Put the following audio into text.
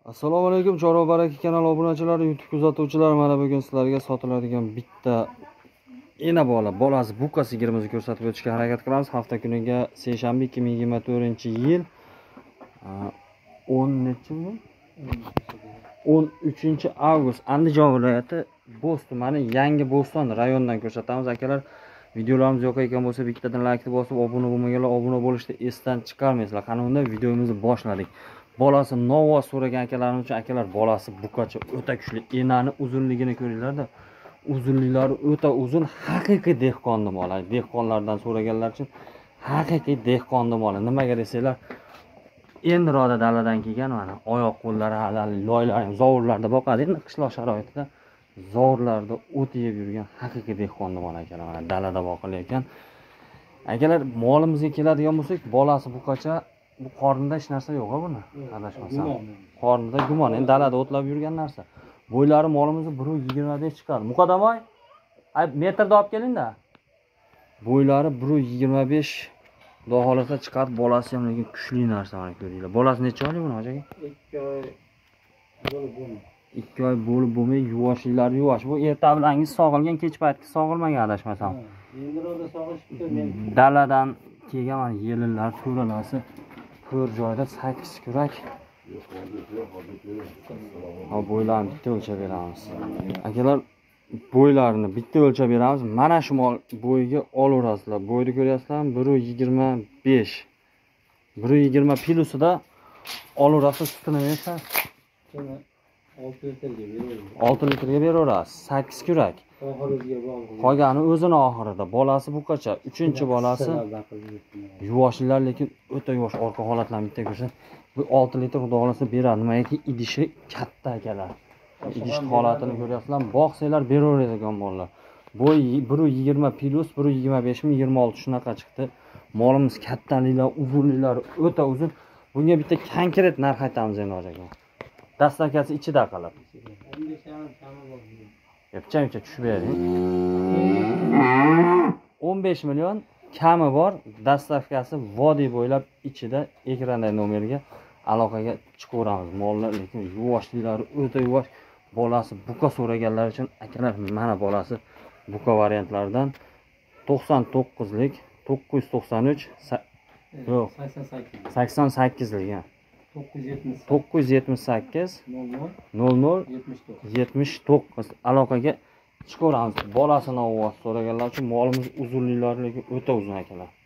Assalomu alaykum, Chorva baraka kanali obunachilari, YouTube kuzatuvchilari, mana bugun sizlarga sotiladigan bitta ena bolasi buqa sigirimizni ko'rsatib o'tishga harakat qilamiz. Hafta kuniga seshanba 2024-yil 13 avgust Andijon viloyati Bo'z tumani Yangi Bo'ston rayonidan ko'rsatamiz. Akalar, videolarimiz yo'q ekan bo'lsa bittadan like bosib, obuna bo'lmaganlar obuna bo'lishni esdan chiqarmaysizlar. Qani unda videomizni boshladik. Bolasi Novoz so'ragan akalarimiz uchun, akalar, bolasi buqacha o'ta kuchli. Enani uzunligini ko'ringlar-da. Uzunliklari o'ta uzun, haqiqiy dehqonni bola. Dehqonlardan so'raganlar uchun haqiqiy dehqonni bola. Nimaga desanglar, endiroda daladan kelgan, mana oyoq qo'llari halal, loylar ham zovurlarda boqadi. Endi qishloq sharoitida zovurlarda o't yeb yurgan haqiqiy dehqonni bola akalar. Mana dalada boqilayotgan. Akalar, molimizga keladigan bo'lsak, bolasi buqacha. Bu qornida hech narsa yo'q-a buni? Adashmasam. Qornida gumon, endi dalada o'tlab yurgan narsa. Bo'ylari molimizni 1.25 chiqadi. Muqaddamoy, metrda olib keling-da. Bo'ylari 1.25 xudo xolasa chiqadi. Bolasi ham lekin kuchli narsa, mana ko'ringlar. Bolasi necha oylik buni, hoji aka? 2 oy bo'lib bo'lmay, yuvoshlari yuvosh. Bu erta bilangiz sog'ilgan, kech paytda sog'ilmagan adashmasam. Endi ro'da sog'ishibdi men. Daladan kelgan mana yelinlar, to'ralasi ko'r joyda 8 kurak. Ha, bo'ylarni bitta o'lchab beramiz. Akalar, bo'ylarini bitta o'lchab beramiz. Mana shu mol bo'yiga olaverasizlar. Bo'yni ko'ryapsizlarmi? 1.25. 1.20 plusida olaverasiz, sutini berasiz. 6 litrga beraveramiz. 6 litrga beraverasiz. 8 kurak. Oxiriga bog'liq. Qolgani o'zini oxirida. Bolasi buqacha, 3-bolasi. Yuvoshlar lekin o'ta yuvosh. Orqa holatlarni bitta ko'rsa, bu 6 litr xudo xolasa beradi. Nimaiki idishi katta akalar. Idish holatini ko'ryapsizlarmi? Boqsanglar beraveradigan mollar. Bo'y 1.20 plus, 1.25 mi 26 shunaqa chiqdi. Molimiz kattaliklar, uzunliklari o'ta uzun. Bunga bitta konkret narx aytamiz endi hoji aka. Dastavkasi ichida qolib. 15 kami bor. Picha tushib bering. 15 million kami bor. Dastavkasi vodiy bo'ylab ichida, ekrandagi nomerga aloqaga chiqaveramiz. Mollar lekin yuvoshlilari o'ta yuvosh. Bolasi buqa so'raganlar uchun akalar, mana bolasi buqa variantlaridan 99lik, 993 yo'q, 88lik. 978 00 79 aloqaga chiqaveramiz. Bolasini ovoz so'raganlar uchun molimiz uzunliklari lekin o'ta uzun akalar.